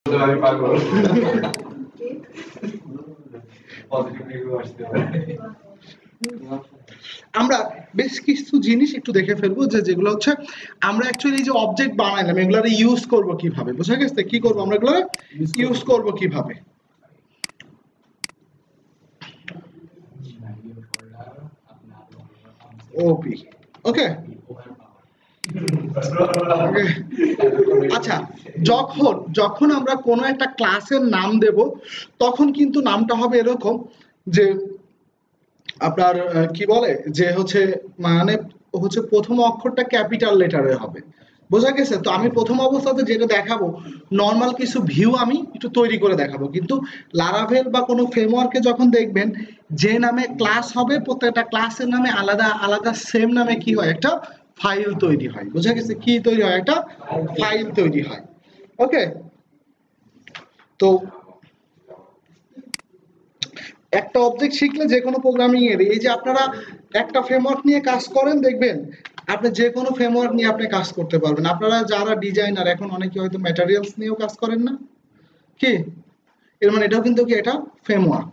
আমি পাগল positive review আসতে পারে। আমরা বেশ কিছু জিনিস একটু দেখে ফেলবো যেগুলো হচ্ছে আমরা অ্যাকচুয়ালি যে অবজেক্ট বানাইলাম এগুলো ইউজ করব কিভাবে, বুঝা গেছে? কি করব আমরা এগুলো ইউজ করব কিভাবে। ওপি ওকে আচ্ছা, যখন আমরা কোনো একটা ক্লাসের নাম দেব তখন কিন্তু নামটা হবে এরকম যে আপনার কি বলে যে হচ্ছে মানে হচ্ছে প্রথম অক্ষরটা ক্যাপিটাল লেটারে হবে, বোঝা গেছে? তো আমি প্রথম অবস্থাতে যেটা দেখাবো নর্মাল কিছু ভিউ আমি একটু তৈরি করে দেখাবো, কিন্তু লারাভেল বা কোনো ফ্রেমওয়ার্কে যখন দেখবেন যে নামে ক্লাস হবে প্রত্যেকটা ক্লাসের নামে আলাদা আলাদা সেম নামে কি হয় একটা ফাইল তৈরি হয়, বোঝা গেছে? কি তৈরি হয়? একটা ফাইল তৈরি হয়। ওকে, তো একটা অবজেক্ট শিখলে যে কোনো প্রোগ্রামিং এর এই যে আপনারা একটা ফ্রেমওয়ার্ক নিয়ে কাজ করেন দেখবেন আপনি যে কোনো ফ্রেমওয়ার্ক নিয়ে আপনি কাজ করতে পারবেন। আপনারা যারা ডিজাইনার এখন অনেকে হয়তো ম্যাটেরিয়ালস নিয়েও কাজ করেন না কি, এর মানে এটাও কিন্তু কি এটা ফ্রেমওয়ার্ক।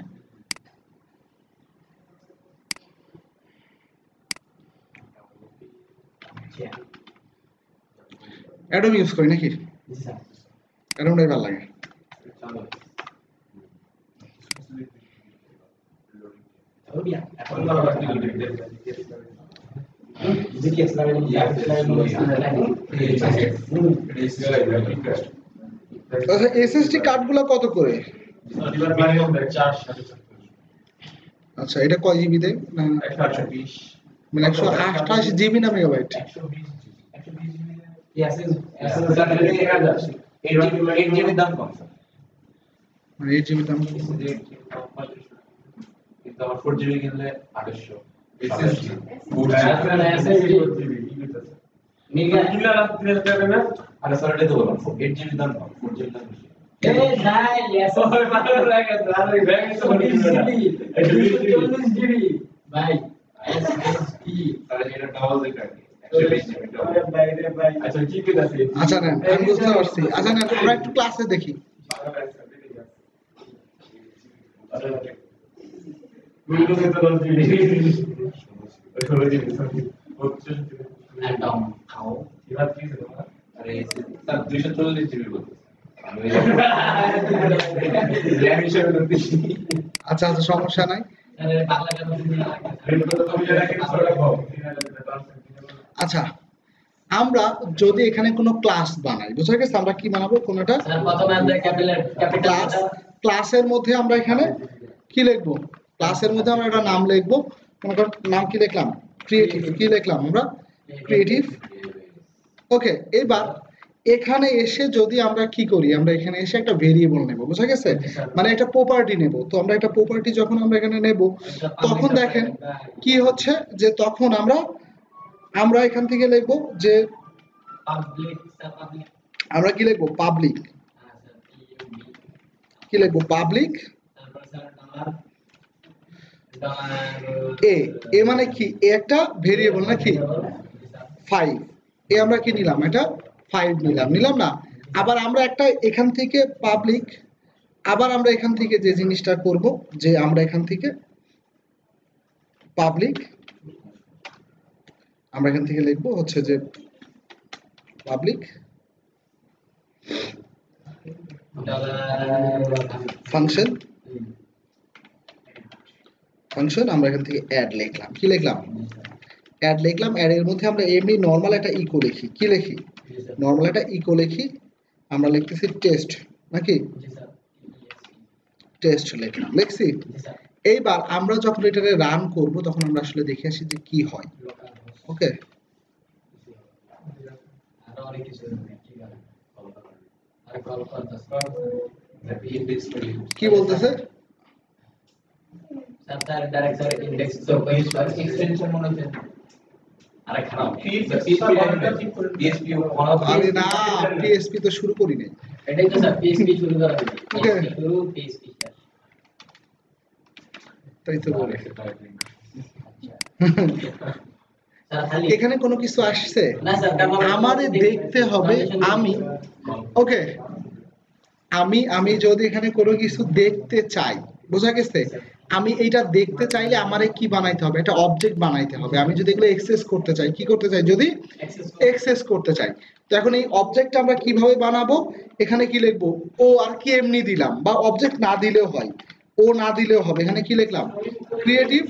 অ্যাডোব ইউজ করি নাকি? অ্যাডোবটাই ভালো লাগে। এসএসডি কার্ডগুলো কত করে? আচ্ছা, এটা কয় জিবি দেয়? মানে 128 জিবি না মেগাবাইট? 8 জিবি দাম কম, মানে 8 জিবি দাম কিন্তু আবার 4 জিবি কিনলে 2800 এসএসডি 4 জিবি নিগা কিলা রাত দিলে যাবে না। আরে সরটে তো বললাম 8 জিবি দাম কম, 4 জিবি দাম বেশি। এ নাই এসএসডি ভালো লাগে, আরে ব্যাগ তো 40 জিবি ভাই এসএসডি আরে এটা ডাবল দেখে আচ্ছা ঠিক আছে। আচ্ছা নেন, আমি বুঝতে পারছি। আচ্ছা নেন আমরা একটু ক্লাসে দেখি। আচ্ছা আচ্ছা সমস্যা নাই। আচ্ছা, আমরা যদি এখানে কোনো ক্লাস বানাই, বুঝা গেছে? আমরা কি বানাবো? কোনটা ক্লাস, ক্লাসের মধ্যে আমরা এখানে কি লিখবো? ক্লাসের মধ্যে আমরা একটা নাম লিখবো। মনে করেন নাম কি লিখলাম? ক্রিয়েটিভ। কি লিখলাম আমরা? ক্রিয়েটিভ। ওকে, এবার এখানে এসে যদি আমরা কি করি, আমরা এখানে এসে একটা ভেরিয়েবল নেব, বুঝা গেছে? মানে একটা প্রপার্টি নেব। তো আমরা একটা প্রপার্টি যখন আমরা এখানে নেব তখন দেখেন কি হচ্ছে যে তখন আমরা এখান থেকে লিখবো যে আমরা কি লিখবো? পাবলিক। কি লিখবো? পাবলিক এ মানে কি? এ একটা ভেরিয়েবল নাকি? 5 এ আমরা কি নিলাম? এটা 5 নিলাম না? আবার আমরা একটা এখান থেকে পাবলিক, আবার আমরা এখান থেকে যে জিনিসটা করব যে আমরা এখান থেকে পাবলিক আমরা এখান থেকে লিখবো হচ্ছে যে পাবলিক ফাংশন আমরা এখান থেকে অ্যাড লিখলাম। কি লিখলাম? অ্যাড লিখলাম। অ্যাড এর মধ্যে আমরা এমনি নরমাল একটা ইকো লিখি। কি লিখি? নরমাল একটা ইকো লিখি। আমরা লিখতেছি টেস্ট নাকি? টেস্ট লিখলাম, লিখছি। এইবার আমরা যখন এটাকে রান করব তখন আমরা আসলে দেখে আসি যে কি হয়। ওকে, কি বলতেছে? স্যার ডাইরেক্ট স্যার ইনডেক্স তো এক্সটেনশন মনে হচ্ছে আরে খারাপ পিএসপি আরে না, পিএসপি তো শুরু করি নাই। এটাই তো স্যার পিএসপি শুরু করা হয়েছে। ওকে, শুরু পিএসপি স্যার তাই তো বলে। এখানে কোনো কিছু আসছে? না স্যার, আমারে দেখতে হবে আমি। ওকে, আমি যদি এখানে কোনো কিছু দেখতে চাই, বোঝা গেছে, আমি এইটা দেখতে চাইলে আমারে কি বানাইতে হবে, একটা অবজেক্ট বানাইতে হবে। আমি যদি এগুলো এক্সেস করতে চাই, কি করতে চাই, যদি এক্সেস করতে চাই, তো এখন এই অবজেক্ট আমরা কিভাবে বানাবো, এখানে কি লিখবো, ও আর কি এমনি দিলাম, বা অবজেক্ট না দিলেও হয়, ও না দিলেও হবে, এখানে কি লিখলাম, ক্রিয়েটিভ।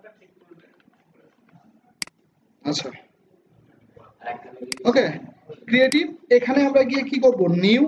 আচ্ছা, ওকে, ক্রিয়েটিভ। এখানে আমরা গিয়ে কি করব, নিউ,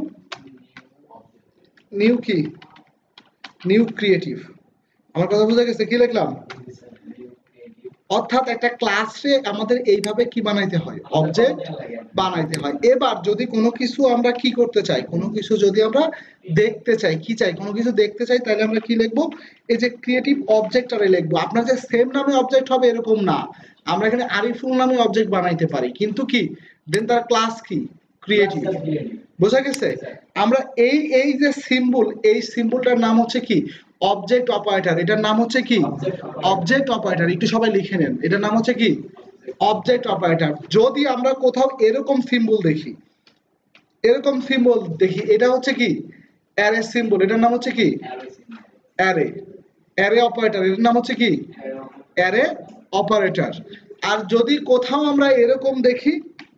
নিউ কি, নিউ ক্রিয়েটিভ। আমার কথা বোঝা গেছে, কি লিখলাম, অর্থাৎ একটা ক্লাসে আমাদের এইভাবে কি বানাইতে হয়, অবজেক্ট বানাইতে হয়। এবার যদি কোনো কিছু আমরা কি করতে চাই, কোনো কিছু যদি আমরা দেখতে চাই, কি চাই, কোনো কিছু দেখতে চাই, তাহলে আমরা কি লিখবো, এই যে ক্রিয়েটিভ অবজেক্ট আরে লিখবো। আপনার যে সেম নামে অবজেক্ট হবে এরকম না, আমরা এখানে আরিফুল নামে অবজেক্ট বানাইতে পারি, কিন্তু কি দেন তার ক্লাস কি, ক্রিয়েটিভ। বোঝা গেছে? আমরা এই এই যে সিম্বল, এই সিম্বলটার নাম হচ্ছে কি, অবজেক্ট অপারেটর। এটার নাম হচ্ছে কি, অবজেক্ট অপারেটর। একটু সবাই লিখে নেন, এটার নাম হচ্ছে কি, অবজেক্ট অপারেটর। যদি আমরা কোথাও এরকম সিম্বল দেখি, এরকম সিম্বল দেখি, এটা হচ্ছে কি, অ্যারে সিম্বল। এটার নাম হচ্ছে কি, অ্যারে, অ্যারে অপারেটর। এটার নাম হচ্ছে কি, অ্যারে অপারেটর। আর যদি কোথাও আমরা এরকম দেখি,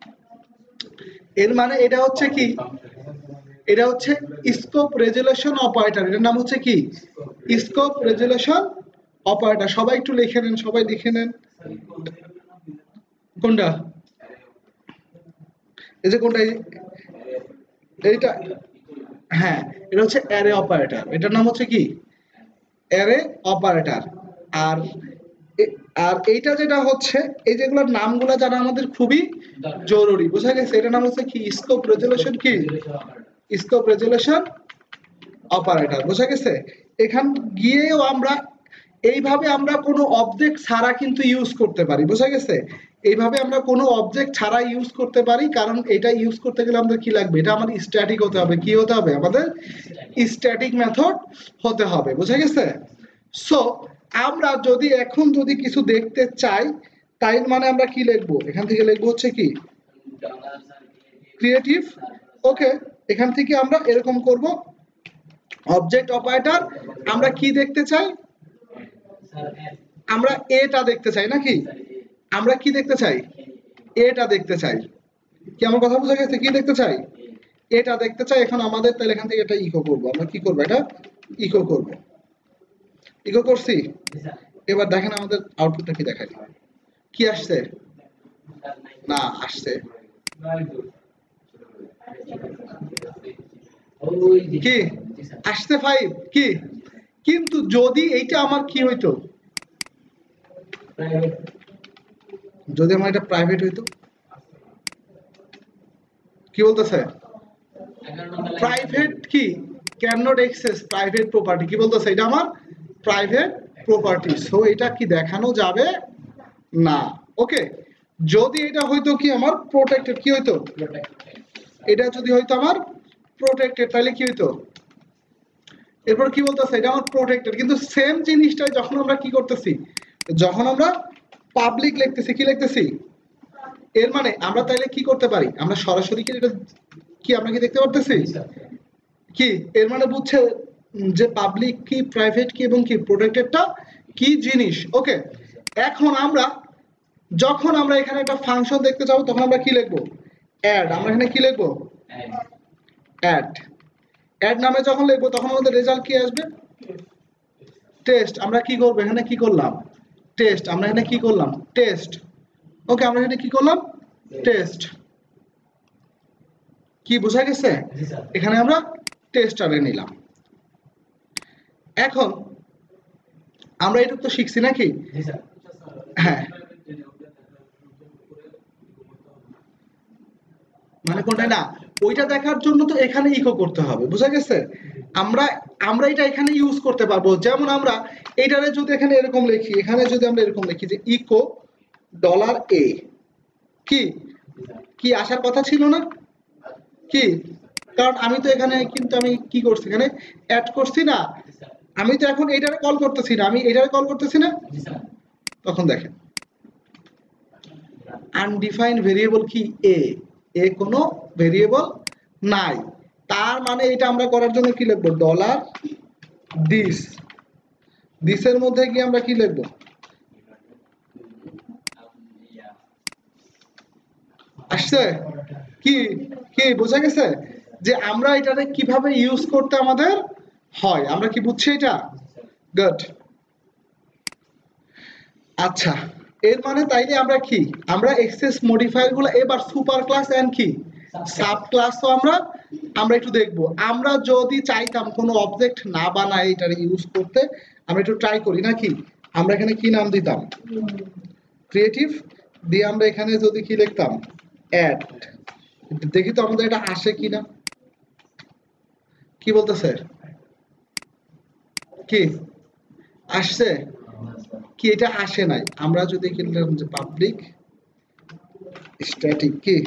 এর মানে এটা হচ্ছে কি, এটা হচ্ছে স্কোপ রেজুলেশন অপারেটর। এটার নাম হচ্ছে কি, স্কোপ রেজুলেশন অপারেটর। সবাই একটু লিখে নেন, সবাই লিখে নেন। কোনটা, এই যে কোনটা, এইটা, হ্যাঁ, এটা হচ্ছে অ্যারে অপারেটর। এটার নাম হচ্ছে কি, অ্যারে অপারেটর। আর আর এইটা যেটা হচ্ছে, এই যেগুলোর নামগুলো জানা আমাদের খুবই জরুরি। বোঝা গেছে? এটার নাম হচ্ছে কি, স্কোপ রেজুলেশন কি, স্কোপ রেজুলেশন অপারেটর। বোঝা গেছে? এখান গিয়েও আমরা এইভাবে আমরা কোনো অবজেক্ট ছাড়া কিন্তু ইউজ করতে পারি। বোঝা গেছে? এইভাবে আমরা কোনো অবজেক্ট ছাড়া ইউজ করতে পারি, কারণ এটা ইউজ করতে গেলে আমাদের কি লাগবে, এটা আমাদের স্ট্যাটিক হতে হবে। কি হতে হবে, আমাদের স্ট্যাটিক মেথড হতে হবে। বোঝা গেছে? সো আমরা যদি এখন যদি কিছু দেখতে চাই, তাই মানে আমরা কি লিখবো, এখান থেকে লিখবো হচ্ছে কি, ক্রিয়েটিভ। ওকে, এখান থেকে আমরা এরকম করব, অবজেক্ট অপারেটর। আমরা কি দেখতে চাই, আমরা এটা দেখতে চাই নাকি, আমরা কি দেখতে চাই, এটা দেখতে চাই। কি আমার কথা বোঝা গেছে, কি দেখতে চাই, এটা দেখতে চাই। এখন আমাদের তাহলে এখান থেকে এটা ইকো করব, আমরা কি করব, এটা ইকো করব। ইকো করছি, এবার দেখেন আমাদের আউটপুটটা কি দেখায়, কি আসছে, না আসছে কি, আসছে 5 কি। কিন্তু যদি এইটা আমার কি হইতো, যদি আমার এটা প্রাইভেট হইতো, কি বলতেছে, প্রাইভেট কি, can not access private property. কি বলতেছে, এটা আমার প্রাইভেট প্রপার্টি, সো এটা কি দেখানো যাবে না। ওকে, যদি এটা হইতো কি আমার প্রোটেক্টেড, কি হইতো, এটা যদি হইতো আমার প্রোটেক্টেড, তাহলে কি হইতো, এরপর কি বলতেছে, এটা আমার প্রোটেক্টেড। কিন্তু সেম জিনিসটা যখন আমরা কি করতেছি, যখন আমরা পাবলিক লিখতেছি, কি লিখতেছি, এর মানে আমরা তাইলে কি করতে পারি, আমরা সরাসরি কি এটা কি আমরা কি দেখতে পারতেছি কি, এর মানে বুঝছে যে পাবলিক কি, প্রাইভেট কি, এবং কি প্রোটেক্টেডটা কি জিনিস। ওকে, এখন আমরা যখন আমরা এখানে একটা ফাংশন দেখতে যাবো, তখন আমরা কি লিখবো, অ্যাড। আমরা এখানে কি লিখবো, অ্যাড। অ্যাড নামে যখন লিখবো, তখন আমাদের রেজাল্ট কি আসবে, টেস্ট। আমরা কি করবো, এখানে কি করলাম, টেস্ট। আমরা এখানে কি করলাম, টেস্ট। ওকে, আমরা এখানে কি করলাম, টেস্ট। কি বোঝা গেছে, এখানে আমরা টেস্ট আরে নিলাম। এখন আমরা এটা তো শিখছি নাকি, হ্যাঁ, মানে কোনটা, না ওইটা দেখার জন্য তো এখানে ইকো করতে হবে। বুঝা গেছে? আমরা আমরা এটা এখানে ইউজ করতে পারবো। যেমন আমরা এটারে যদি এখানে এরকম লিখি, এখানে যদি আমরা এরকম লিখি যে ইকো $a, কি কি আসার কথা ছিল না কি, কারণ আমি তো এখানে কিন্তু আমি কি করছি, এখানে অ্যাড করছি না, আমি তো এখন এটারে কল করতেছি না, আমি এটারে কল করতেছি না। তখন দেখেন আনডিফাইন্ড ভেরিয়েবল কি, এ কোনো ভেরিয়েবল নাই, তার মানে এটা আমরা করার জন্য কি লিখবো, ডলার দিস, দিসের মধ্যে কি আমরা কি লিখবো, আসছে কি কি বোঝা গেছে যে আমরা এটাকে কিভাবে ইউজ করতে আমাদের হয়, আমরা কি বুঝছি এটা? গুড। আচ্ছা, এর মানে তাইলে আমরা কি, আমরা এক্সেস মডিফায়ার গুলো এবার সুপার ক্লাস এন্ড কি সাব ক্লাসও আমরা আমরা একটু দেখবো। আমরা যদি চাইতাম কোনো অবজেক্ট না বানায় এটা ইউজ করতে, আমরা একটু ট্রাই করি নাকি। আমরা এখানে কি নাম দিতাম, ক্রিয়েটিভ, দিয়ে আমরা এখানে যদি কি লিখতাম অ্যাড, দেখি তো আমাদের এটা আসে কিনা। কি বলতেছে, কি আসছে কি, এটা আসে নাই। আমরা যদি কি লিখলাম যে পাবলিক স্ট্যাটিক কি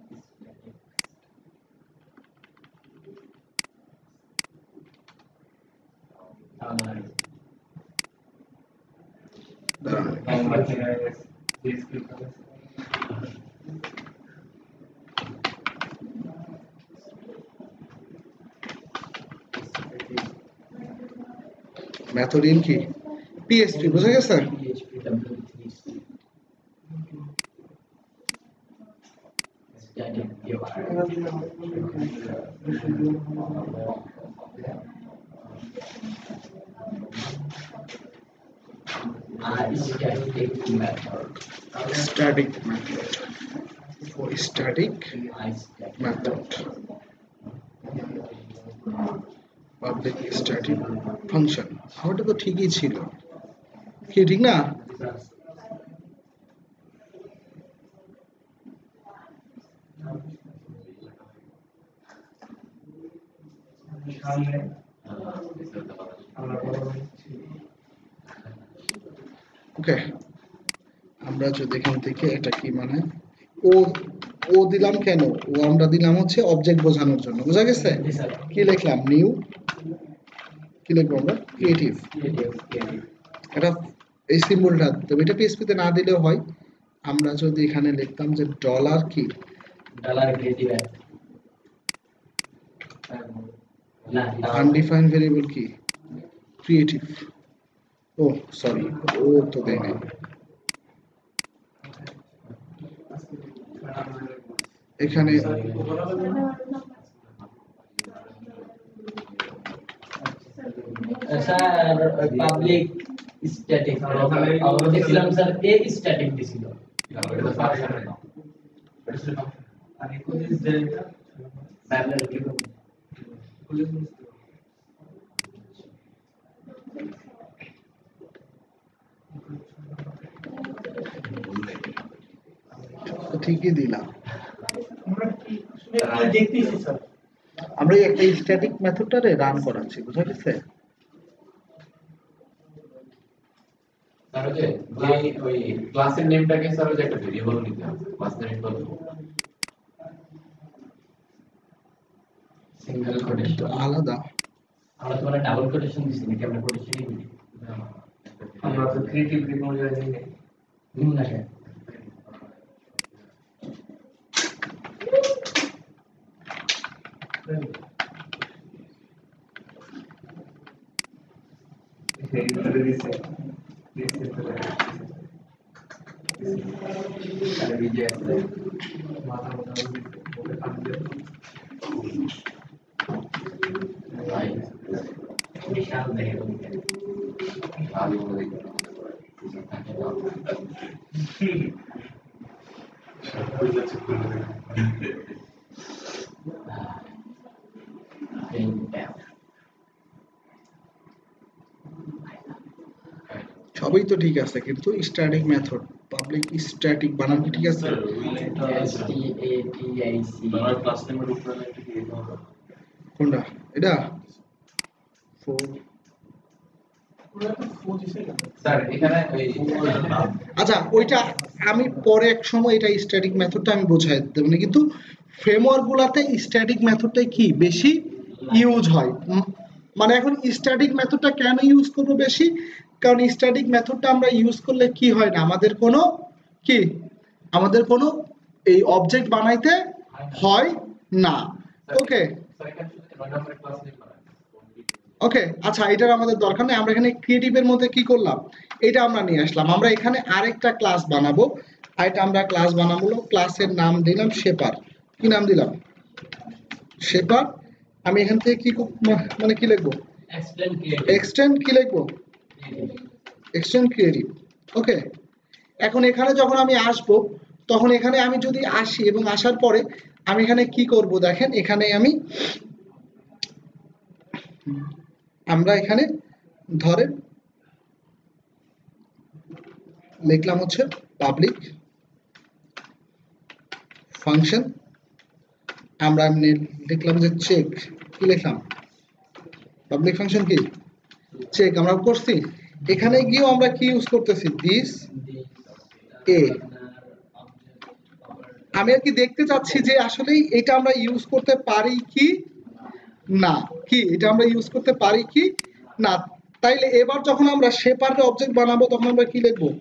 মেথড ইন কি পিএইচপি, বুঝা গেছে? Static method for static method, public static function, আমারটা তো ঠিকই ছিল, কি ঠিক না? ওকে, আমরা যদি এখান থেকে এটা কি মানে ও ও দিলাম কেন, ও আমরা দিলাম হচ্ছে অবজেক্ট বোঝানোর জন্য, বুঝা গেছে? কি লিখলাম, নিউ, কি লিখবো আমরা, ক্রিয়েটিভ, এটা এই সিম্বলটা, তবে এটা পিএইচপি তে না দিলেও হয়। আমরা যদি এখানে লিখতাম যে ডলার কি, ডলার ক্রিয়েটিভ না, আনডিফাইন্ড ভেরিয়েবল কি ক্রিয়েটিভ, ও সরি ও তো দেয় নাই, এখানে স্যার পাবলিক স্ট্যাটিক আমরা দেখছিলাম স্যার এ স্ট্যাটিক দিছিল, এটা ফাংশন না, আর ইকুয়াল যে প্যারালাল কি করব, ঠিকই দিলাম। আমরা কি দেখতেছি স্যার, আমরা এই একটা স্ট্যাটিক মেথডটারে রান করাচ্ছি, বুঝা গেছে? স্যার যে ওই ক্লাসের নেমটাকে স্যার যে একটা ভেরিয়েবল নিতে হবে, ক্লাস নেম বলতে সিঙ্গেল কোটেশন আলাদা, আমরা তো মানে ডাবল কোটেশন দিছি নাকি, আমরা কোটেশনই দিই, আমরা তো ক্রিয়েটিভ রিমুভার দিই না স্যার। সবই তো ঠিক আছে, কিন্তু স্ট্যাটিক মেথড পাবলিক স্ট্যাটিক বানান কি ঠিক আছে? কোনটা এটা? স্যার এখানে আচ্ছা, ওইটা আমি পরে এক সময় এটা স্ট্যাটিক মেথডটা আমি বোঝাই দেব না, কিন্তু ফ্রেমওয়ার্ক গুলাতে স্ট্যাটিক মেথডটাই কি বেশি ইউজ হয়। মানে এখন স্ট্যাটিক মেথডটা কেন ইউজ করব বেশি, কারণ স্ট্যাটিক মেথডটা আমরা ইউজ করলে কি হয় না, আমাদের কোনো কি আমাদের কোনো এই অবজেক্ট বানাইতে হয় না। ওকে, ওকে, আচ্ছা এটার আমাদের দরকার নেই, আমরা এখানে ক্রিয়েটিভের মধ্যে কি করলাম, এটা আমরা নিয়ে আসলাম। আমরা এখানে আরেকটা ক্লাস বানাবো, আর এটা আমরা ক্লাস বানাবো, ক্লাসের নাম দিলাম শেপার। কি নাম দিলাম? শেপার। আমি এখান থেকে কি মানে কি লিখবো? এক্সটেন্ড কি লিখবো? Extend creative. ওকে, এখন এখানে যখন আমি আসবো তখন এখানে আমি যদি আসি এবং আসার পরে আমি এখানে কি করব দেখেন, এখানে আমরা এখানে ধরেন লিখলাম হচ্ছে পাবলিক ফাংশন, আমরা লিখলাম যে চেক। কি লিখলাম? পাবলিক ফাংশন কি চেক আমরা করছি। এখানে গিয়েও আমরা কি ইউজ করতেছি? This A. আমি আর কি দেখতে চাচ্ছি যে আসলে এটা আমরা ইউজ করতে পারি কি না, কি এটা আমরা ইউজ করতে পারি কি না। তাইলে এবার যখন আমরা শেপারের অবজেক্ট বানাবো তখন আমরা কি লিখবো?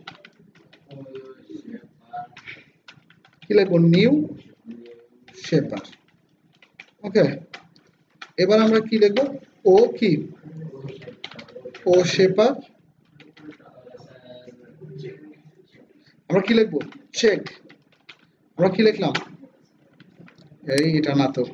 কি লিখবো? New shaper. ওকে, এবার আমরা কি লিখবো? ও কি ও শেপার। আমরা কি লিখবো? চেক। আমরা কি লিখলাম? এই এটা না তো,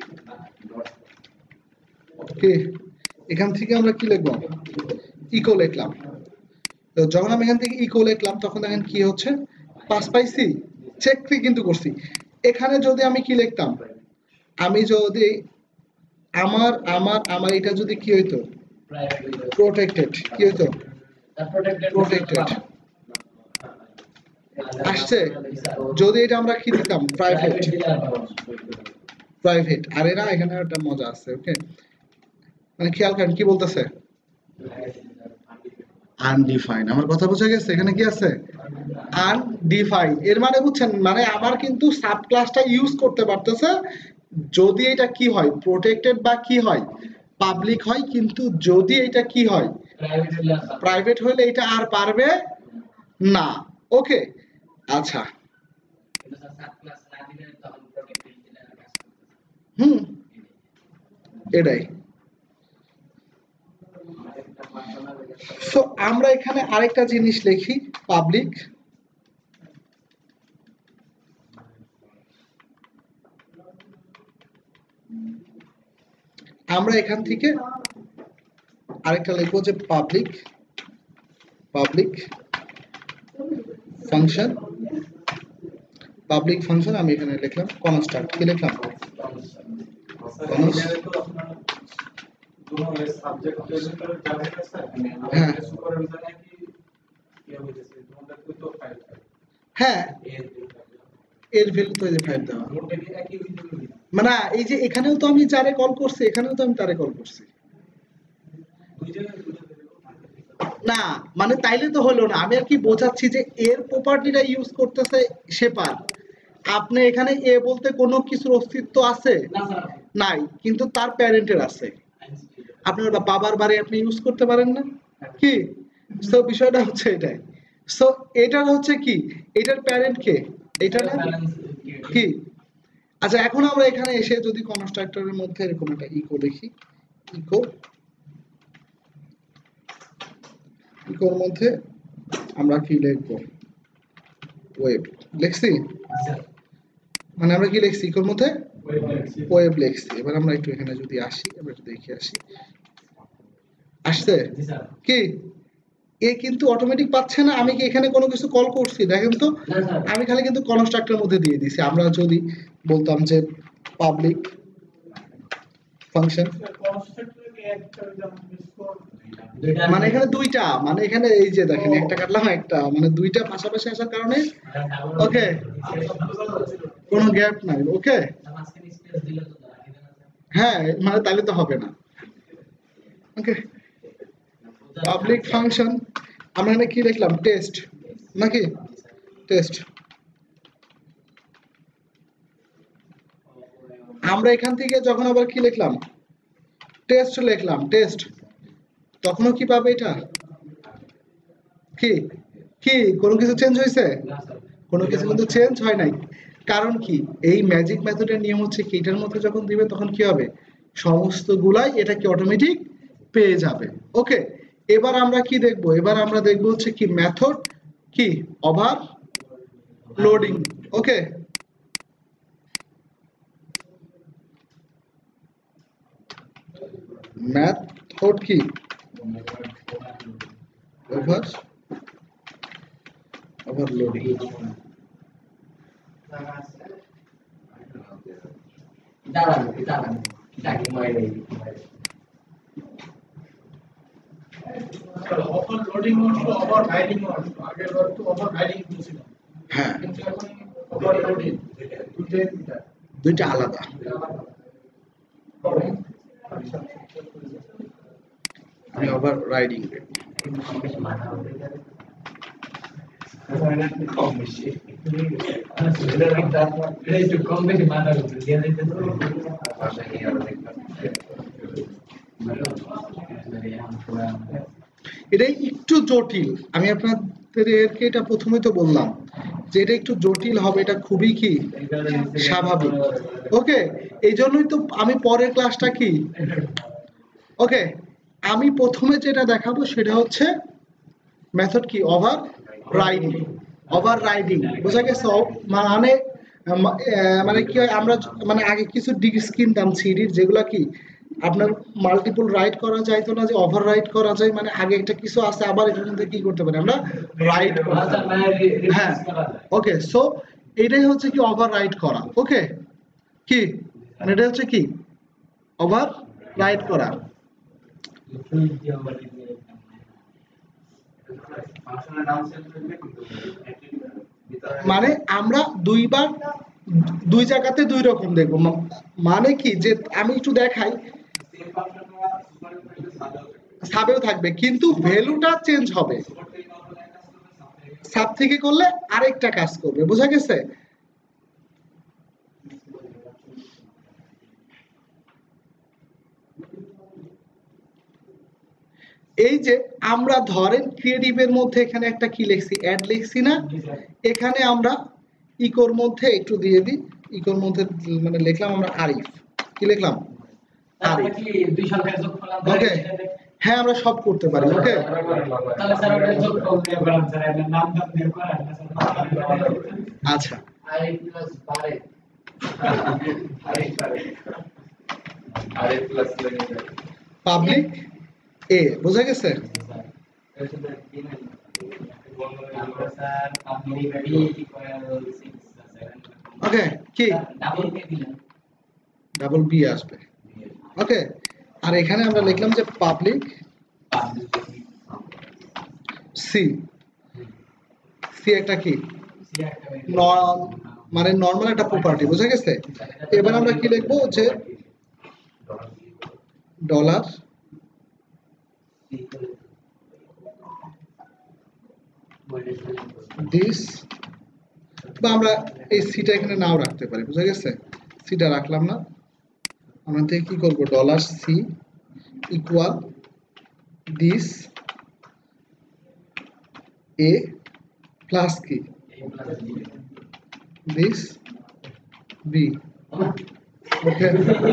ওকে এখান থেকে আমরা কি লিখবো? ইকো লিখলাম। তো যখন আমি এখান থেকে ইকো লিখলাম তখন দেখেন কি হচ্ছে, পাস পাইছি, চেক কিন্তু করছি। এখানে যদি আমি কি লিখতাম, আমি যদি আমার আমার আমার এটা যদি কি হইতো? প্রোটেক্টেড। কি হইতো? প্রোটেক্টেড আসছে। যদি এটা আমরা কি দিতাম? প্রাইভেট। প্রাইভেট। আরে না, এখানে একটা মজা আছে। ওকে, মানে খেয়াল করেন কি বলতেছে, আনডিফাইন্ড। আমার কথা বোঝা গেছে? এখানে কি আছে? আনডিফাইন্ড। এর মানে বুঝছেন, মানে আমার কিন্তু সাব ক্লাসটা ইউজ করতে পারতেছে যদি এটা কি হয়? প্রোটেক্টেড বা কি হয়? পাবলিক হয়। কিন্তু যদি এটা কি হয়? প্রাইভেট হলে এটা আর পারবে না। ওকে, আচ্ছা এটাই। সো আমরা এখানে আরেকটা জিনিস লিখি, পাবলিক আমরা এখান থেকে আরেকটা লিখবো যে পাবলিক ফাংশন। পাবলিক ফাংশন আমি এখানে লিখলাম কনস্ট্রাক্ট। কি লিখলাম? হ্যাঁ, এর ভ্যালু তো 5 দেওয়া। মানে এই যে এখানেও তো আমি যারে কল করছি, এখানেও তো আমি তারে কল করছি না, মানে তাইলে তো হলো না। আমি আর কি বোঝাচ্ছি যে এর প্রপার্টিটা ইউজ করতেছে শেপার। আপনি এখানে এ বলতে কোনো কিছুর অস্তিত্ব আছে নাই, কিন্তু তার প্যারেন্টের আছে। আপনি ওটা বাবার বাড়ি আপনি ইউজ করতে পারেন না কি? সো বিষয়টা হচ্ছে এটাই। সো এটার হচ্ছে কি, এটার প্যারেন্ট কে? এটা না কি? আচ্ছা, এখন আমরা এখানে এসে যদি কনস্ট্রাক্টরের মধ্যে এরকম একটা ইকো লিখি, ইকোর মধ্যে আমরা কি লিখবো? ওয়েব লিখছি। মানে আমরা কি লিখছি ইকোর মধ্যে? ওয়েব লিখছি। এবার আমরা একটু এখানে যদি আসি, আমরা একটু দেখে আসি, আসছে কি? এ কিন্তু অটোমেটিক পাচ্ছে না। আমি কি এখানে কোনো কিছু কল করছি? দেখেন তো, আমি খালি কিন্তু কনস্ট্রাক্টরের মধ্যে দিয়ে দিছি। আমরা যদি বলতাম যে পাবলিক ফাংশন, মানে এখানে দুইটা, মানে এখানে এই যে দেখেন একটা কাটলাম একটা, মানে দুইটা পাশাপাশি আসার কারণে ওকে কোনো গ্যাপ নাই। ওকে, হ্যাঁ মানে তাহলে তো হবে না। ওকে, পাবলিক ফাংশন আমরা এখানে কি লিখলাম? টেস্ট নাকি? টেস্ট। আমরা এখান থেকে যখন আবার কি লিখলাম? টেস্ট লিখলাম, টেস্ট। তখনও কি পাবে এটা? কি কি কোনো কিছু চেঞ্জ হয়েছে? কোনো কিছু কিন্তু চেঞ্জ হয় নাই। কারণ কি? এই ম্যাজিক মেথডের নিয়ম হচ্ছে কি, এটার মধ্যে যখন দিবে তখন কি হবে? সমস্তগুলাই এটা কি অটোমেটিক পেয়ে যাবে। ওকে, এবার আমরা কি দেখবো, এবার আমরা দেখবো হচ্ছে কি মেথড কি ওভারলোডিং। ওকে, মেথড কি ওভারলোডিং। ওভারলোডিং অংশ, ওভাররাইডিং অংশ, আগের বার তো ওভাররাইডিং ছিল, হ্যাঁ, কিন্তু এখন ওভারলোডিং দুইটা আলাদা। আমি ওভাররাইডিং এটাই একটু জটিল। আমি আপনাদেরকে এটা প্রথমে তো বললাম যে এটা একটু জটিল হবে, এটা খুবই কি স্বাভাবিক। ওকে, এই জন্যই তো আমি পরের ক্লাসটা কি ওকে আমি প্রথমে যেটা দেখাবো সেটা হচ্ছে মেথড কি ওভাররাইডিং। বোঝা গেছে? মানে মানে কি হয়, আমরা মানে আগে কিছু ডিস্ক কিনতাম সিডির, যেগুলা কি আপনার মাল্টিপল রাইট করা যাইতো না, যে ওভার রাইট করা যায়, মানে আগে একটা কিছু আছে আবার এটার মধ্যে কি করতে পারি আমরা রাইট করতে পারি। হ্যাঁ, ওকে, সো এটাই হচ্ছে কি ওভার রাইট করা। ওকে, কি মানে এটা হচ্ছে কি ওভার রাইট করা। মানে আমরা দুইবার দুই জায়গাতে দুই রকম দেখবো। মানে কি, যে আমি একটু দেখাই, সাবেও থাকবে কিন্তু ভ্যালুটা চেঞ্জ হবে, সাব থেকে করলে আরেকটা কাজ করবে। বোঝা গেছে? এই যে আমরা ধরেন ক্রিয়েটিভের মধ্যে এখানে একটা কি লিখছি, অ্যাড লিখছি না, এখানে আমরা ইকোর মধ্যে একটু দিয়ে দিই, ইকোর মধ্যে মানে লিখলাম আমরা আরিফ, কি লিখলাম আরিফ। ওকে, হ্যাঁ আমরা সব করতে পারি। ওকে, আচ্ছা, পাবলিক এ, বোঝা গেছে? ওকে, কি ডাবল বি আসবে। ওকে, আর এখানে আমরা লিখলাম যে পাবলিক সি। সি একটা কি মানে নরমাল একটা প্রপার্টি। বোঝা গেছে? এবার আমরা কি লিখবো, যে ডলার দিস, বা আমরা এই সিটা এখানে নাও রাখতে পারি। বুঝা গেছে? সিটা রাখলাম না, আমরা থেকে কি করব, dollar C equal this A plus কি দিস বি। ওকে,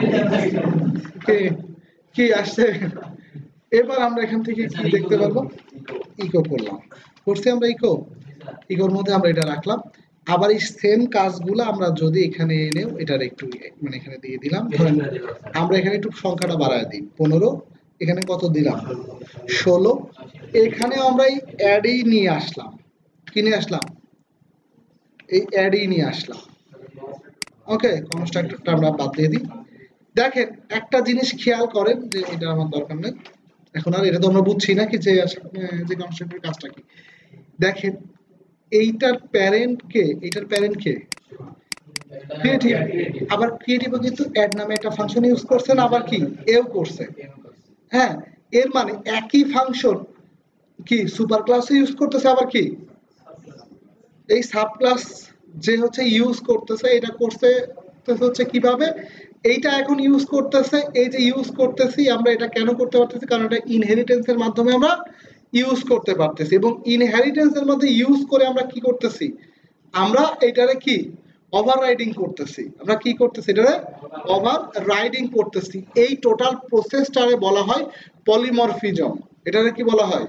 কি আসছে? এবার আমরা এখান থেকে কি দেখতে পারবো, ইকো করলাম, করছি আমরা ইকোর মধ্যে আমরা এটা রাখলাম। আবার এই সেম কাজগুলো আমরা যদি এখানে এনেও এটার একটু মানে এখানে দিয়ে দিলাম, ধরেন আমরা এখানে একটু সংখ্যাটা বাড়ায় দিই, 15, এখানে কত দিলাম 16, এখানে আমরা এই অ্যাডই নিয়ে আসলাম, কি নিয়ে আসলাম, এই অ্যাডই নিয়ে আসলাম। ওকে, কনস্ট্রাক্টরটা আমরা বাদ দিয়ে দিই। দেখেন একটা জিনিস খেয়াল করেন, যে এটা আমার দরকার নেই এখন, আর এটা তো আমরা বুঝছি না কি যে কনস্ট্রাক্টরের কাজটা কি। দেখেন এইটার প্যারেন্ট কে, এটার প্যারেন্ট কে ক্রিয়েটিভ। আবার ক্রিয়েটিভও কিন্তু অ্যাড নামে একটা ফাংশন ইউজ করছে না, আবার কি এও করছে। হ্যাঁ, এর মানে একই ফাংশন কি সুপার ক্লাসে ইউজ করতেছে, আবার কি এই সাব ক্লাস যে হচ্ছে ইউজ করতেছে, এটা করতে হচ্ছে কিভাবে, এইটা এখন ইউজ করতেছে। এই যে ইউজ করতেছি আমরা, এটা কেন করতে পারতেছি, কারণ এটা ইনহেরিটেন্সের মাধ্যমে আমরা ইউজ করতে পারতেছি, এবং ইনহেরিটেন্সের মধ্যে ইউজ করে আমরা কি করতেছি, আমরা এটারে কি ওভাররাইডিং করতেছি। আমরা কি করতেছি? এটা ওভাররাইডিং করতেছি। এই টোটাল প্রসেসটারে বলা হয় পলিমরফিজম। এটারে কি বলা হয়?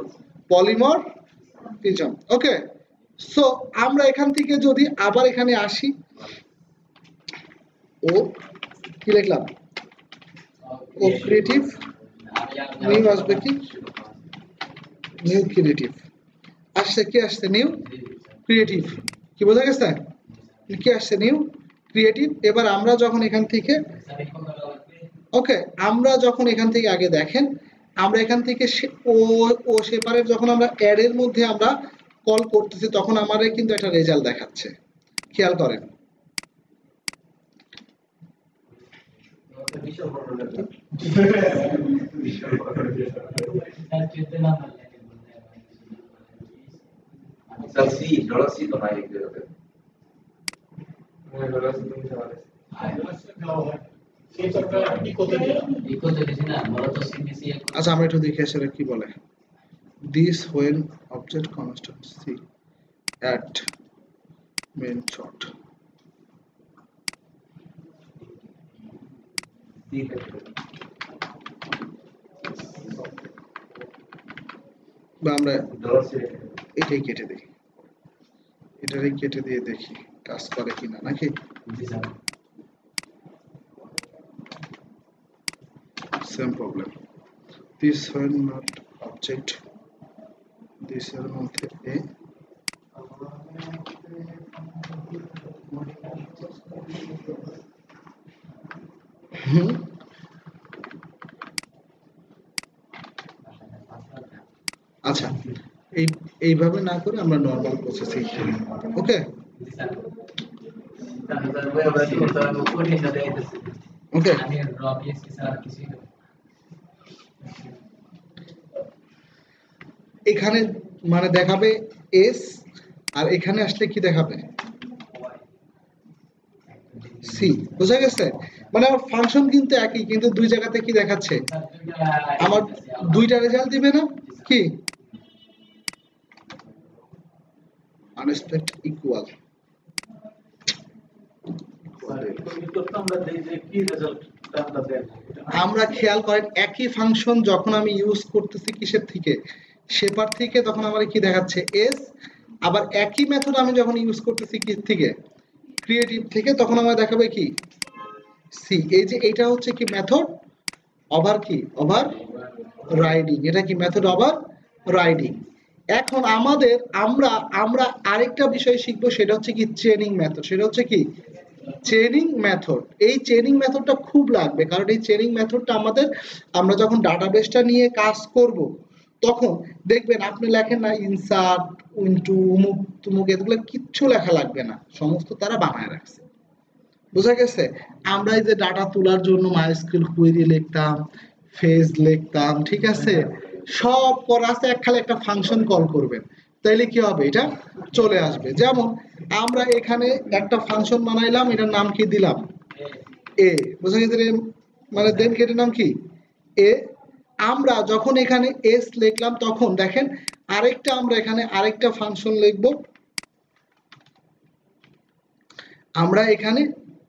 পলিমরফিজম। ওকে, সো আমরা এখান থেকে যদি আবার এখানে আসি, ও কি লিখলাম? ও ক্রিয়েটিভ, নিউ আসবে কি? নিউ ক্রিয়েটিভ আসছে। কি আসছে? New creative. কি বোঝা গেছে? কি আসছে? New creative. এবার আমরা যখন এখান থেকে, ওকে, আমরা যখন এখান থেকে আগে দেখেন, আমরা এখান থেকে ও সেপারেট যখন আমরা অ্যাড এর মধ্যে আমরা কল করতেছি তখন আমাদের কিন্তু একটা রেজাল্ট দেখাচ্ছে। খেয়াল করেন। আচ্ছা আমরা একটু দেখে আসলে কি বলে। This when object constancy at main shot, বা আমরা এটাই কেটে দিই, এটারই কেটে দিয়ে দেখি কাজ করে কিনা, নাকি? Same problem. This when not object, this এর মধ্যে এ, আচ্ছা এইভাবে না করে আমরা নরমাল প্রসেসিং করি। ওকে, ওকে, এখানে মানে দেখাবে এস, আর এখানে আসলে কি দেখাবে? সি। বোঝা গেছে? মানে আমার ফাংশন কিন্তু একই, কিন্তু দুই জায়গাতে কি দেখাচ্ছে? আমার দুইটা রেজাল্ট দিবে না? কি? Unexpected equal. আমরা খেয়াল করেন একই ফাংশন যখন আমি ইউজ করতেছি কিসের থেকে? শেপার থেকে, তখন আমার কি দেখাচ্ছে? এস। আবার একই মেথড আমি যখন ইউজ করতেছি কি থেকে? ক্রিয়েটিভ থেকে, তখন আমার দেখাবে কি? সি। এই যে এটা হচ্ছে কি মেথড ওভার কি? Overriding. এটা কি মেথড ওভার রাইডিং। এখন আমরা আরেকটা বিষয় শিখবো, সেটা হচ্ছে কি? Chaining method. সেটা হচ্ছে কি? Chaining method. এই চেইনিং মেথডটা খুব লাগবে, কারণ এই চেইনিং মেথডটা আমরা যখন ডাটাবেসটা নিয়ে কাজ করব তখন দেখবেন আপনি লেখেন না ইনসার্ট, ইনটু, অমুক তুমুক, এগুলো কিচ্ছু লেখা লাগবে না, সমস্ত তারা বানায় রাখছে। বোঝা গেছে? আমরা এই যে ডাটা তোলার জন্য মাইস্কুয়েল কোয়েরি লিখতাম, ফেজ লিখতাম, ঠিক আছে, সব করা আছে, খালি একটা ফাংশন কল করবেন, তাইলে কি হবে? এটা চলে আসবে। যেমন আমরা এখানে একটা ফাংশন বানাইলাম, এটার নাম কি দিলাম? এ। বোঝা গেছে? মানে দেন এটার নাম কি? এ। আমরা যখন এখানে এস লিখলাম তখন দেখেন আমরা এখানে আরেকটা ফাংশন লিখব, আমরা এখানে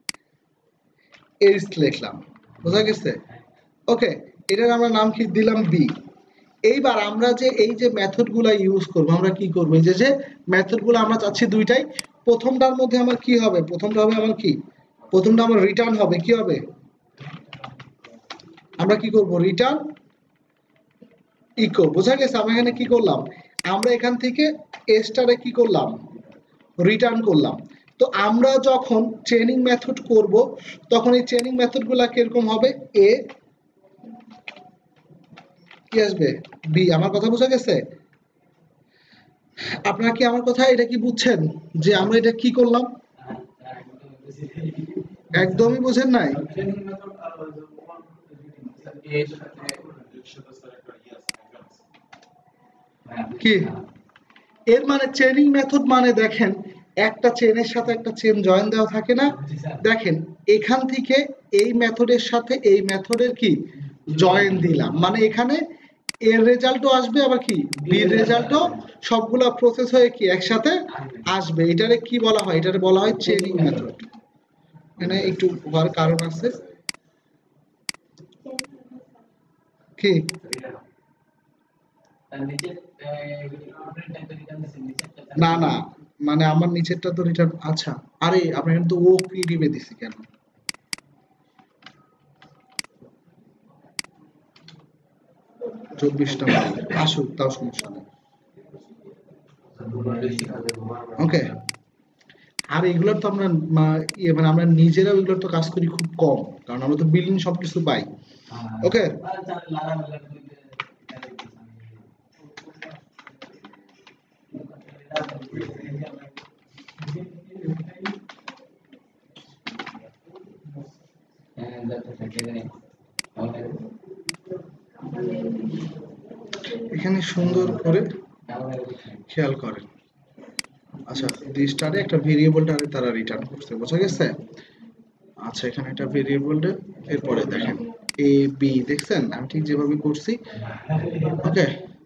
এস লিখলাম। বোঝা গেছে? ওকে, এটার আমরা নাম কি দিলাম? বি। এইবার আমরা যে এই যে মেথডগুলো ইউজ করব, আমরা কি করব? এই যে মেথডগুলো আমরা চাচ্ছি দুইটাই। প্রথমটার মধ্যে আমার কি হবে? প্রথমটা হবে আমার কি? প্রথমটা আমার রিটার্ন হবে। কি হবে? আমরা কি করব? Return echo. বোঝা গেছে? আমরা এখানে কি করলাম? আমরা এখান থেকে এসটারে কি করলাম? রিটার্ন করলাম। তো আমরা যখন চেইনিং মেথড করব তখন এই চেইনিং মেথডগুলো কিরকম হবে? এ কি আসবে? বি। আমার কথা বোঝা গেছে? আপনারা কি আমার কথা এটা কি বুঝছেন যে আমরা এটা কি করলাম? একদমই বুঝেন নাই? কি এর মানে? চেইনিং মেথড মানে দেখেন একটা চেনের সাথে একটা চেন জয়েন দেওয়া থাকে না? দেখেন এখান থেকে এই মেথডের সাথে এই মেথডের কি জয়েন দিলাম, মানে এখানে এর রেজাল্টও আসবে, আবার কি বি রেজাল্টও, সবগুলা প্রসেস হয়ে কি একসাথে আসবে। এটারে কি বলা হয়? এটারে বলা হয় চেইনিং মেথড। এখানে একটু হওয়ার কারণ আছে কি, না না, মানে আমার নিচেরটা তো রিটার্ন, আচ্ছা আরে আপনি কিন্তু ও পিডিবে দিছি কেন? 24টা আসুক, তাও সমস্যা নেই। ওকে, আর এগুলোর তো আমরা মানে আমরা নিজেরাও এগুলোর তো কাজ করি খুব কম, কারণ আমরা তো বিল্ডিং সবকিছু পাই। ওকে, এখানে সুন্দর করে খেয়াল করেন। আচ্ছা, দিসটারে একটা ভেরিয়েবলটারে তারা রিটার্ন করছে, বোঝা গেছে? আচ্ছা, এখানে একটা ভেরিয়েবলটা, এরপরে দেখেন এ বি, দেখছেন আমি ঠিক যেভাবে করছি। ওকে,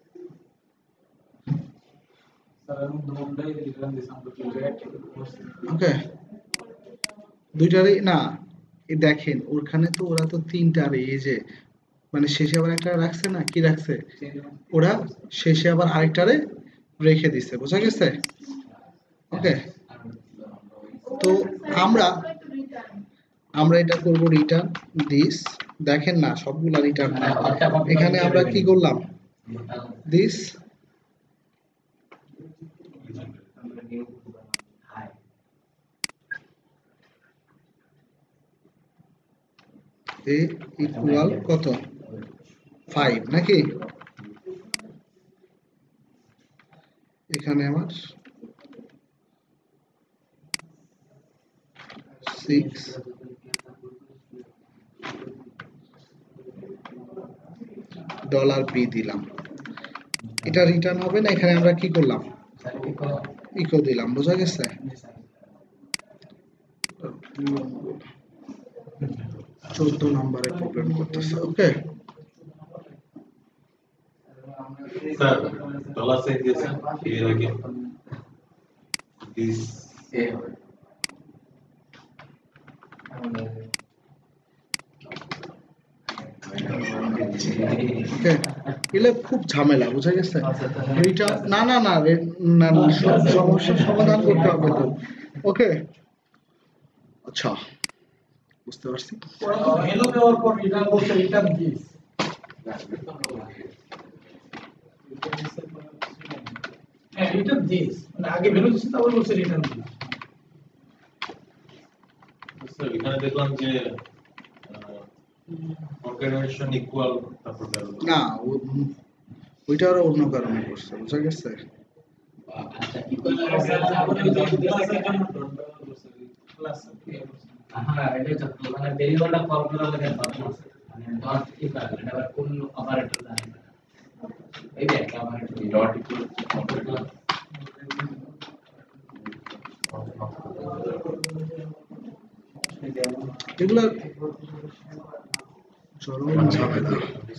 ওকে, দুইটারই না, এই দেখেন ওখানে তো ওরা তো তিনটারে, এই যে মানে শেষে আবার একটা রাখছে না, কি রাখছে ওরা, শেষে আবার আরেকটারে রেখে দিছে, বোঝা গেছে? ওকে, তো আমরা আমরা এটা করব রিটার্ন দিস, দেখেন না সবগুলা রিটার্ন না, এখানে আমরা কি করলাম, দিস এ ইকুয়াল কত 5 নাকি, এখানে আমার 6 ডলার বি দিলাম, এটা রিটার্ন হবে না, এখানে আমরা কি করলাম, ইকো দিলাম, বোঝা গেছে? 14 নম্বরে প্রবলেম করতেছে। ওকে, স্যার ডলার সাইন দিয়েছেন এর আগে দিস ওকে, এগুলো খুব ঝামেলা, বোঝা গেছে? রিটার্ন না না না না, সব সমস্যার সমাধান করতে হবে তো। ওকে, আচ্ছা বুঝতে পারছি। হেলো দেওয়ার পর রিটার্ন করতে রিটার্ন দিস। হ্যাঁ, রিটার্ন দিস মানে আগে ভ্যালু দিচ্ছে, তারপর বলছে রিটার্ন দিস। স্যার এখানে দেখলাম যে অর্গানাইজেশন ইকুয়াল তারপর ভ্যালু না, ওইটা আরো অন্য কারণে করছে, বোঝা গেছে? আচ্ছা, হ্যাঁ এটা তো মানে ভেরিয়েবলটা কল করা লাগে প্রবলেম আছে, মানে ডট ইকুয়াল এটা আবার কোন অপারেটর জানি না, এই যে একটা অপারেটর ডট ইকুয়াল অপারেটর, এগুলা চরম ঝামেলা।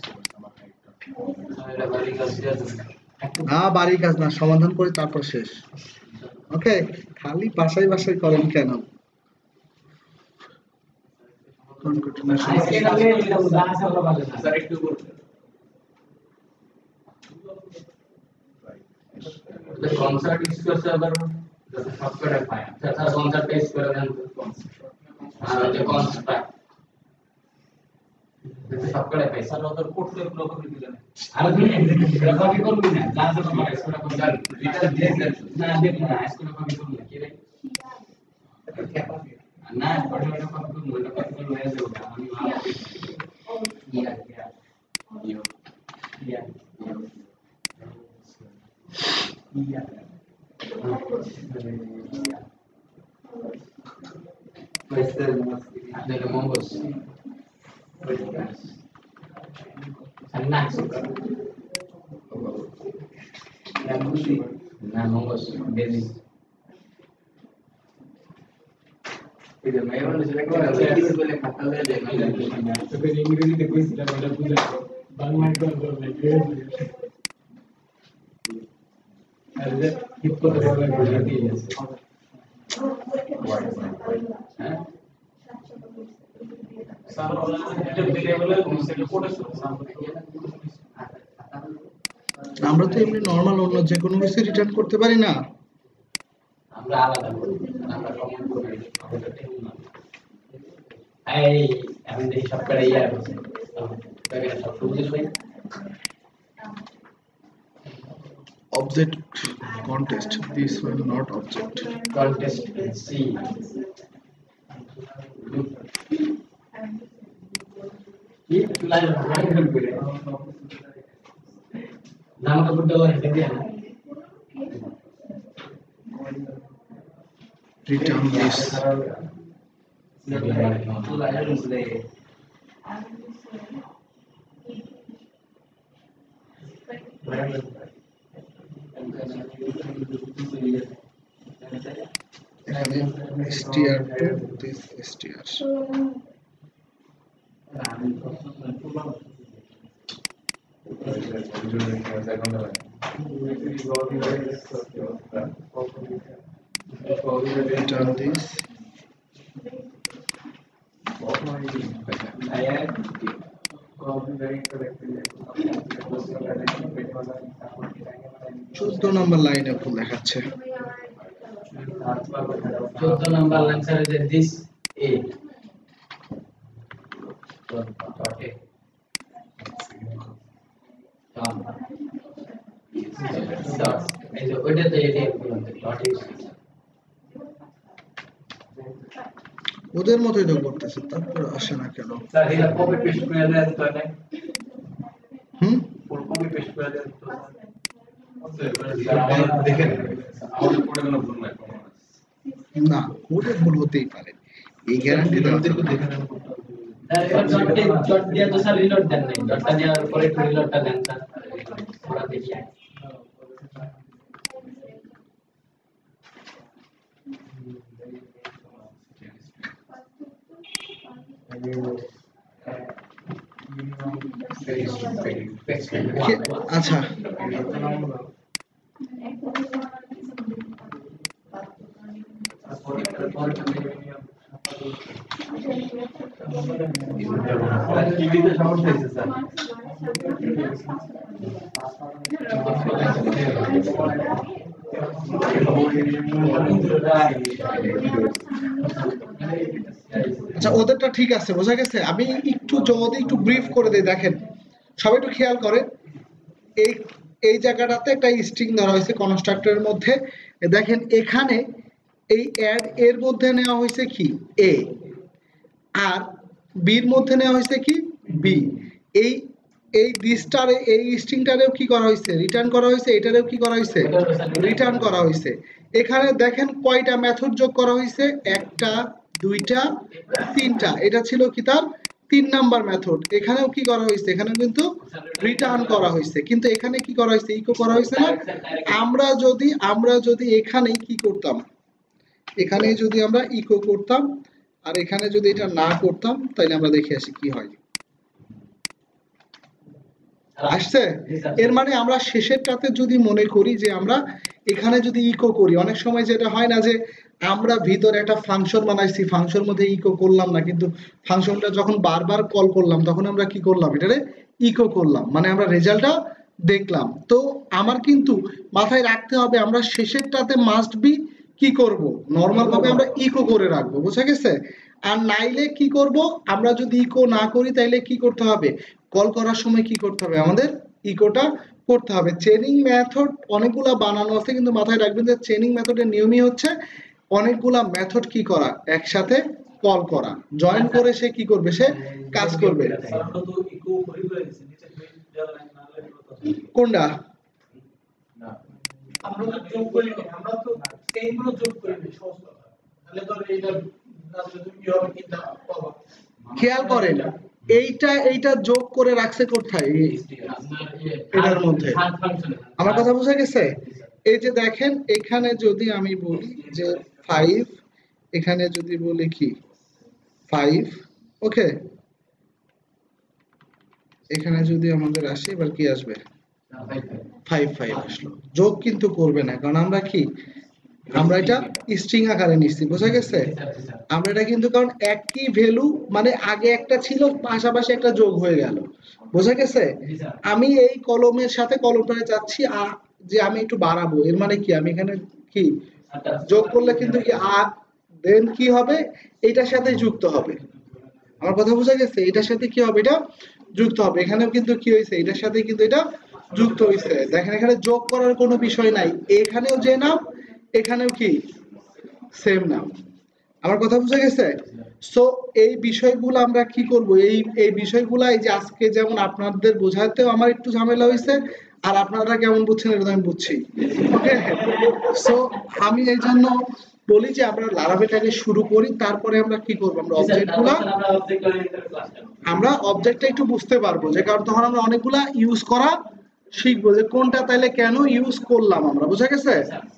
এটা বাড়ি কাজ দিয়ে না, বাড়ির কাজ না, সমাধান করে তারপর শেষ। ওকে, খালি বাসায় বাসায় করেন কেন? আজকে আগে এটা উদাহরণ হিসেবে বলা যায় স্যার, একটু বলতে the concert is to server the software file that's a concert is for an the construct the software file sir other code to block করে দিলেন আর তুমি কপি করবি না যা যা তোমার এক্সট্রা কপি স্যার রিটার্ন দিয়ে দেন না দেব না এক্সট্রা কপি করব না কি রে না পড়ে ওটা কপি করব না কপি করব হয়ে যাবে আমি yeah yeah yeah Delle mongos. Anak. Nah, mongos. Beli. Itu memang sudah kita boleh kata saja. Tapi ini kita kuis tidak ada punya. হ্যাঁ স্যার বলেন এটা ভেরিয়েবলের সেট কোডে আমরা তো এমনি নরমাল অন্য যে কোনো কিছু রিটার্ন করতে পারি না। আমরা আলাদা করি, আমরা কমেন্ট করি আমাদের টেবিল না এই আমি দেখি সব করে ইয়া আছে তাহলে সব বুঝে শুই Object contest. These were not object. contest C ये लाइन लाइन पे नाम का बुड्ढा वाला है क्या Return this. str to this str. Return this. চোদ্দ নম্বর লাইনে ভুল দেখাচ্ছে। 14 number answer is this A okay dot এই যে ওইটা তো এটাই বলতে ডট ইউজ ওদের মতই তো করতেছে, তারপর আসে না কেন? স্যার এটা কপি পেস্ট করে দেন তো না ফুল কপি পেস্ট করে দেন তো দেখেন আমাদের কোডে কোনো ভুল নাই না, কোডে ভুল হতেই পারে, এই গ্যারান্টি দেওয়া যাবে না। ডট দিয়া তো স্যার রিলোড দেন নাই ডটটা দেওয়ার পরে একটু রিলোডটা দেন স্যার আমরা দেখি আচ্ছা, টিভিতে সমস্যা হয়েছে স্যার আচ্ছা ওদেরটা ঠিক আছে, বোঝা গেছে। আমি একটু যদি একটু ব্রিফ করে দেই, দেখেন সবাই একটু খেয়াল করে, এই এই জায়গাটাতে একটা স্ট্রিং ধরা হয়েছে কনস্ট্রাক্টরের মধ্যে। দেখেন এখানে এই অ্যাড এর মধ্যে নেওয়া হয়েছে কি এ, আর বির মধ্যে নেওয়া হয়েছে কি বি। এই এই দিসটারে এই স্ট্রিংটারেও কি করা হয়েছে, রিটার্ন করা হয়েছে, এটারেও কি করা হয়েছে, রিটার্ন করা হয়েছে। এখানে দেখেন কয়টা মেথড যোগ করা হয়েছে, একটা দুইটা তিনটা, এটা ছিল কি তার 3 নাম্বার মেথড। এখানেও কি করা হয়েছে, এখানে কিন্তু রিটার্ন করা হয়েছে, কিন্তু এখানে কি করা হয়েছে, ইকো করা হয়েছে না। আমরা যদি এখানে কি করতাম, এখানে যদি আমরা ইকো করতাম আর এখানে যদি এটা না করতাম, তাহলে আমরা দেখে আসি কি হয়। আসছে? এর মানে আমরা শেষেরটাতে যদি মনে করি যে আমরা এখানে যদি ইকো করি, অনেক সময় যেটা হয় না যে আমরা ভিতরে একটা ফাংশন বানাইছি, ফাংশন মধ্যে ইকো করলাম না, কিন্তু ফাংশনটা যখন বারবার কল করলাম তখন আমরা কি করলাম, এটারে ইকো করলাম, মানে আমরা রেজাল্টটা দেখলাম। তো আমার কিন্তু মাথায় রাখতে হবে আমরা শেষেরটাতে মাস্ট বি কি করব, নরমাল ভাবে আমরা ইকো করে রাখবো, বোঝা গেছে। আর নাইলে কি করব, আমরা যদি ইকো না করি তাইলে কি করতে হবে, কল করার সময় কি করতে হবে, আমাদের ইকোটা করতে হবে। চেইনিং মেথড অনেকগুলা বানানো আছে, কিন্তু মাথায় রাখবেন যে চেইনিং মেথডের নিয়মই হচ্ছে অনেকগুলা মেথড কি করা, একসাথে কল করা, জয়েন করে সে কি করবে, সে কাজ করবে। কোনটা আমরা তো যোগ করি, আমরা তো সেইগুলো যোগ করি সহজ কথা, তাহলে তো এইটা কি হবে কিনা পাবো। খেয়াল করেন এইটা যোগ করে রাখছে কোথায়, এটার মধ্যে। আমার কথা বোঝা গেছে? এই যে দেখেন এখানে যদি আমি বলি যে 5, এখানে যদি বলি কি 5, ওকে এখানে যদি আমাদের আসে এবার কি আসবে 5 আসলো, যোগ কিন্তু করবে না, কারণ আমরা কি আমরা এটা স্ট্রিং আকারে নিচ্ছি, বোঝা গেছে? আমরা এটা কিন্তু কারণ একই ভ্যালু মানে আগে একটা ছিল পাশাপাশি একটা যোগ হয়ে গেল, বোঝা গেছে? আমি এই কলমের সাথে কলমটারে যাচ্ছি যে আমি একটু বাড়াবো, এর মানে কি আমি এখানে কি যোগ করলে কিন্তু কি দেন কি হবে, এটার সাথে যুক্ত হবে। আমার কথা বোঝা গেছে? এটার সাথে কি হবে, এটা যুক্ত হবে। এখানেও কিন্তু কি হয়েছে, এটার সাথে কিন্তু এটা যুক্ত হয়েছে। দেখেন এখানে যোগ করার কোনো বিষয় নাই, এখানেও যে নাম এখানেও কি সেম নাম। আমার কথা বুঝা গেছে? সো এই বিষয়গুলো আমরা কি করব, এই বিষয়গুলো এই যে আজকে যেমন আপনাদের বোঝাতেও আমার একটু ঝামেলা হয়েছে, আর আপনারা কেমন বুঝছেন এটা তো আমি বুঝছি। ওকে, সো আমি এই জন্য বলি যে আমরা লারাভেলটাকে শুরু করি, তারপরে আমরা কি করব, আমরা অবজেক্টটা একটু বুঝতে পারবো, যে কারণ তখন আমরা অনেকগুলা ইউজ করা শিখবো, যে কোনটা তাইলে কেন ইউজ করলাম আমরা, বুঝা গেছে?